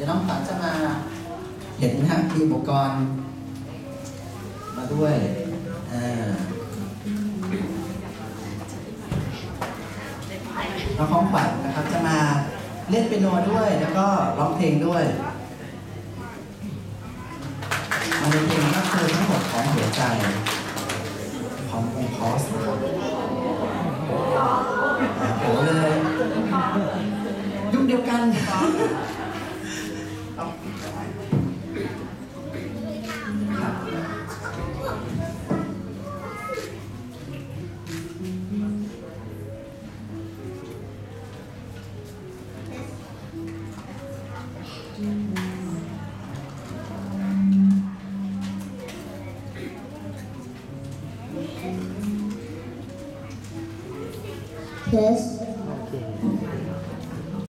ดี๋ยวน้องขวัญจะมาเห็นนะฮะมีอุปกรณ์มาด้วยน้องของขวัญนะครับจะมาเล่นเปียโนด้วยแล้วก็ร้องเพลงด้วยมาในเพลงก็คือทั้งหมดของหัวใจของวงคอสนะครับโอ้เลยยุคเดียวกัน Test